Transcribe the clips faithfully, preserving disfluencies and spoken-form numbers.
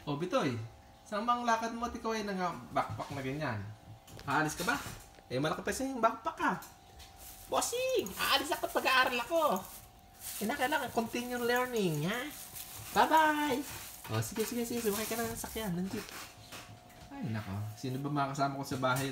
O Bitoy, saan bang lakad mo at ikaw ay nang backpack na ganyan? Aalis ka ba? Eh malaki pa yung backpack ka. Bossing, aalis ako at pag-aaral ako. Kinakailangan continue learning, ha? Bye-bye! O sige, sige, sige, sumakay ka na ng sakyan, nandiyo. Ay nako, sino ba makakasama ko sa bahay?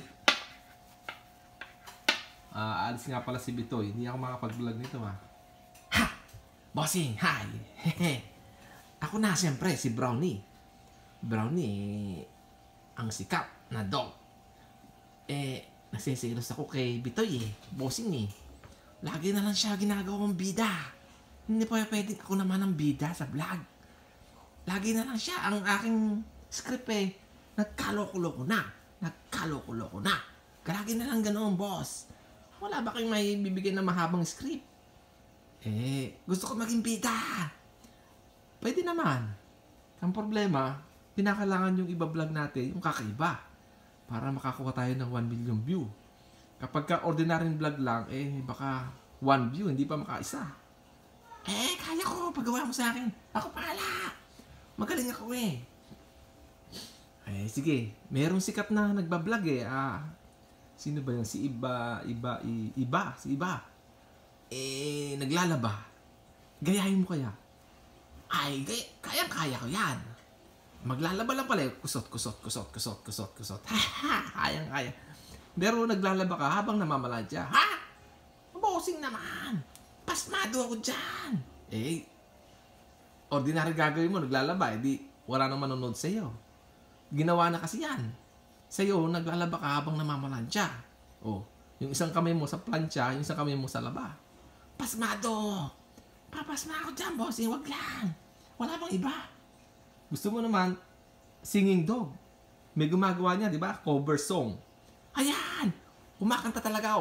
Ah, aalis nga pala si Bitoy, hindi ako makapag-vlog nito ha. Ha! Bossing, hi! Hehe! Ako na siyempre, si Brownie. Brownie, ang sikat na dog. Eh, nasisilos ako kay Bitoy eh. Bossing eh. Lagi na lang siya ginagawang bida. Hindi pa pwedeng ako naman ang bida sa vlog. Lagi na lang siya ang aking script eh. Nagkaloko-loko na. Nagkaloko-loko na. Lagi na lang ganoon, boss. Wala ba kayong may bibigyan ng mahabang script? Eh, gusto ko maging bida. Pwede naman. Ang problema, pinakalangan yung iba-vlog natin, yung kakaiba. Para makakuha tayo ng one million view. Kapag ka ordinary vlog lang, eh baka one view, hindi pa makaisa. Eh, kaya ko. Pagawa mo sa akin. Ako pala. Magaling ako eh. Eh, sige. Merong sikat na nagbablog eh. Ah, sino ba yan? Si Iba, Iba, I, Iba, si Iba. Eh, naglalaba. Gayahin mo kaya? Ay, kaya-kaya ko yan. Maglalaba lang pala. Kusot, kusot, kusot, kusot, kusot, kusot. Ha, ha, kayang-kaya. Pero naglalaba ka habang namamaladya. Ha? Bossing naman. Pasmado ako dyan. Eh, ordinary gagawin mo, naglalaba. Eh, di, wala nang manonood sa'yo. Ginawa na kasi yan. Sa'yo, naglalaba ka habang namamaladya. Oh, yung isang kamay mo sa plancha, yung isang kamay mo sa laba. Pasmado. Papasma ako dyan, bossing. Wag lang. Wala bang iba? Gusto mo naman, singing dog. May gumagawa niya, di ba? Cover song. Ayan! Kumakanta talaga.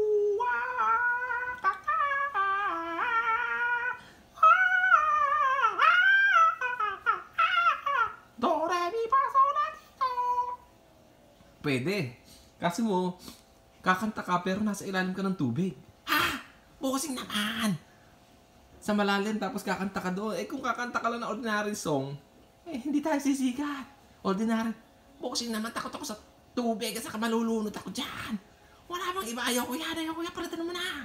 Do, re, mi, fa, sol, la, ti, do. Pwede. Kasi mo, kakanta ka pero nasa ilalim ka ng tubig. Ha? Bossing naman! Sa malalim tapos kakanta ka doon. Eh kung kakanta ka lang na ordinary song, eh hindi tayo sisikat. Ordinary. Bossing naman, takot ako sa tubig at saka malulunod ako dyan. Wala bang iba? Ayaw ko yan, ayaw ko yan. Palitan mo na.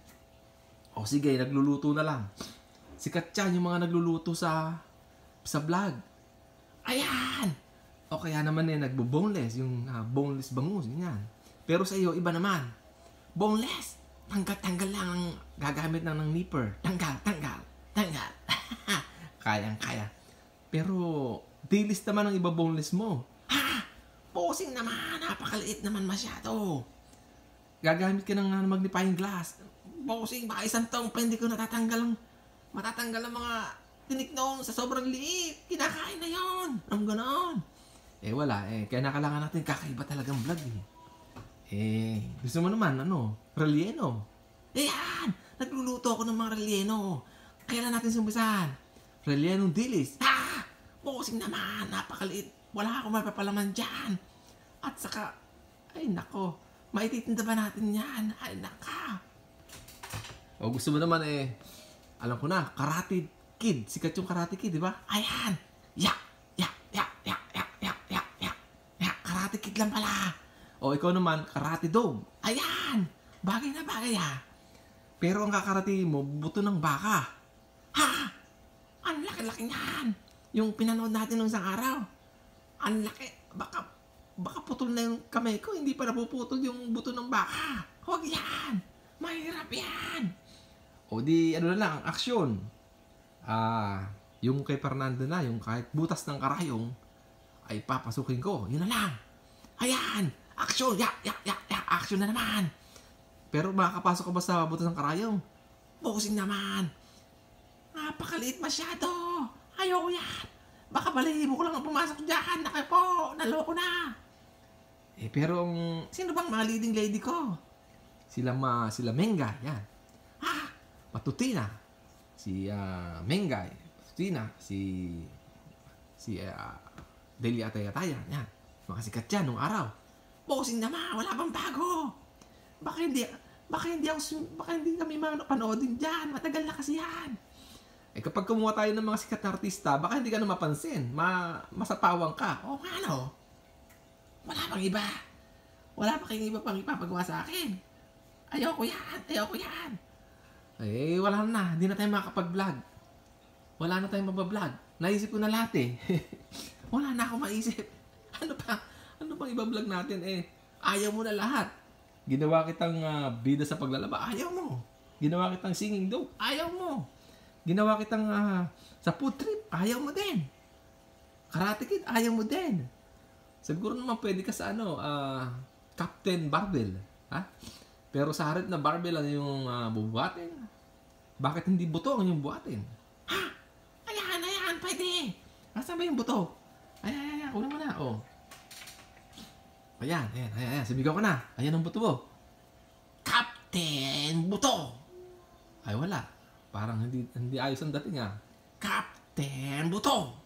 O sige, nagluluto na lang. Sikat yan yung mga nagluluto sa sa vlog. Ayan! O kaya naman eh, nagbo-boneless. Yung uh, boneless bangus, ganyan. Pero sa iyo, iba naman. Boneless. Tanggal-tanggal lang ang gagamit na ng nipper. Tanggal, tanggal, tanggal. Kayang-kaya. Pero, dilis naman ang iba boneless mo. Ha? Bossing naman. Napakaliit naman masyado. Gagamit ka ng magnifying glass. Bossing, baka isang taong pa hindi ko natatanggal ang matatanggal ang mga tinik noong sa sobrang liit. Kinakain na yon. Ang ganon. Eh wala eh. Kaya nakailangan natin kakaiba talagang vlog eh. Eh, gusto mo naman, ano, relleno. Ayan! Nagluluto ako ng mga relleno. Kailan natin sumbisan? Rellenong dilis. Ah! Bossing naman, napakaliit. Wala akong mapapalaman dyan. At saka, ay nako, maititinda ba natin yan? Ay naka. O gusto mo naman eh, alam ko na, Karate Kid. Sikat yung Karate Kid, di ba? Ayan! Ya! Ya! Ya! Ya! Ya! Ya! Ya! Ya! Ya! Karate Kid lang pala. O ikaw naman, karate dog. Ayan! Bagay na bagay ha. Pero ang kakarate mo, buto ng baka. Ha? Ang laki-laki niyan. Yung pinanood natin nung isang araw. Ang laki. Baka, baka putol na yung kamay ko. Hindi pa napuputol yung buto ng baka. Huwag yan. Mahirap yan. O di, ano na lang, aksyon. Ah, yung kay Fernando na, yung kahit butas ng karayong, ay papasukin ko. Yun na lang. Ayan! Action! Ya! Ya! Ya! Ya! Action na naman! Pero makakapasok ka ba sa butas ng karayong? Bossing naman! Napakaliit masyado! Ayoko yan! Baka balihibo ko lang ang pumasok dyan! Naka po! Naloko na! Eh pero, sino bang mga leading lady ko? Sila ma... Sila Mengay, yan. Ha? Patutina. Si uh, Mengay. Patutina. Si... Si... Uh, Delia Ataya-Ataya, yan. Mga sikat yan nung araw. Bossing naman, wala bang bago? Baka hindi, baka hindi ako, baka hindi kami mapanoodin dyan. Matagal na kasi yan. Eh kapag kumuha tayo ng mga sikat na artista, baka hindi ka na mapansin. Ma masapawang ka. O nga no, wala pang iba. Wala pa kayong iba pang ipapagawa sa akin. Ayoko yan, ayoko yan. Eh, wala na. Hindi na tayo makakapag-vlog. Wala na tayong mabablog. Naisip ko na lahat eh. Wala na akong maisip. Ano pa? Ano pang iba-vlog natin eh? Ayaw mo na lahat. Ginawa kitang uh, bida sa paglalaba. Ayaw mo. Ginawa kitang singing dope. Ayaw mo. Ginawa kitang uh, sa food trip. Ayaw mo din. Karate Kid. Ayaw mo din. Siguro naman pwede ka sa ano, uh, Captain Barbell. Ha? Pero sa harap na barbell ano yung uh, bubuhatin? Bakit hindi buto ang yung buhatin? Ha? Ayan, ayan, pwede. Nasaan ba yung buto? Ayan, ayan, ayan. Kunin mo na. Oh. Ayan, ayan, ayan, ayan. Sumigaw ka na. Ayan ang buto mo. Captain Buto. Ay, wala. Parang hindi hindi ayos ang dating ah. Captain Buto.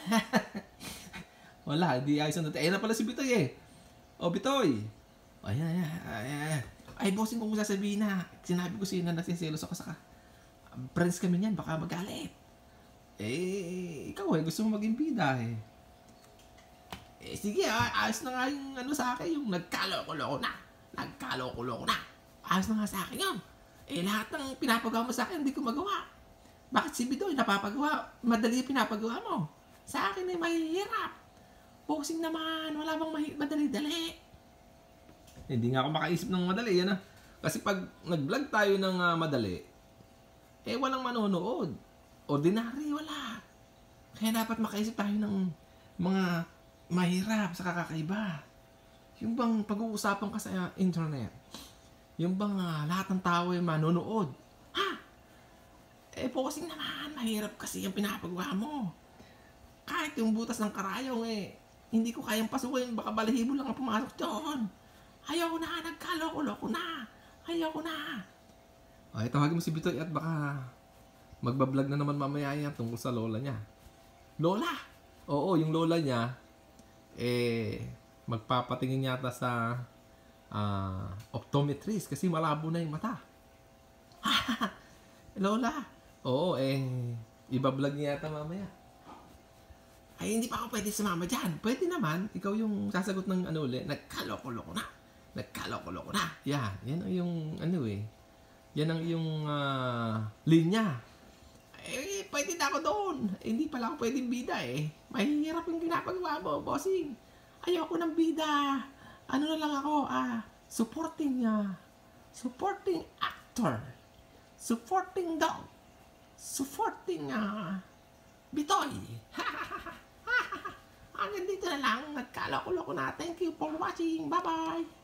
Wala, hindi ayos ang dating. Ayan na pala si Bitoy eh. Oh, Bitoy. Ayan, ayan, ayan, ayan. Ay, bossing kung sasabihin na. Sinabi ko sa'yo na nasiselos ako sa ka. Friends kami niyan, baka magalit. Eh, ikaw eh, gusto mo maging bida eh. Eh, sige ah, ayos na nga yung ano sa akin, yung nagkalo-kulo ko na. Nagkalo-kulo ko na. Ayos na nga sa akin yun. Eh, lahat ng pinapagawa mo sa akin, hindi ko magawa. Bakit si Bidoy napapagawa? Madali yung pinapagawa mo. Sa akin ay mahihirap. Bossing naman, wala bang mahi- madali-dali. Hindi nga ako makaisip ng madali, yan ah. Kasi pag nag-vlog tayo ng uh, madali, eh walang manonood. Ordinary, wala. Kaya dapat makaisip tayo ng mga mahirap sa kakakaiba. Yung bang pag-uusapan ka sa internet, yung bang uh, lahat ng tao ay manonood. Ha? Eh, bossing naman, mahirap kasi yung pinapagawa mo. Kahit yung butas ng karayong eh, hindi ko kayang pasukin, baka balahibo lang ang pumasok doon. Ayaw ko na, nagkaloko-loko na. Ayaw ko na. Ay, tawagin mo si Bitoy at baka magbablog na naman mamaya yan tungkol sa lola niya. Lola? Oo, yung lola niya, eh, magpapatingin yata sa uh, optometrist kasi malabo na yung mata. Lola? Oo, eh, ibablog niya yata mamaya. Ay, hindi pa ako pwede sumama dyan. Pwede naman, ikaw yung sasagot ng ano ulit, nagkaloko-loko na. Nagkaloko-loko na. Yan, yan ang yung ano eh. Yan ang yung uh, linya. Eh, pwede na ako doon. Eh, hindi pala ako pwedeng bida eh. Mahihirap yung ginapagawa mo, bossing. Ayoko ng bida. Ano na lang ako, ah, supporting, ah, supporting actor. Supporting dog. Supporting, ah, Bitoy. Hanggang dito na lang. Nagkaloko-loko na. Thank you for watching. Bye-bye.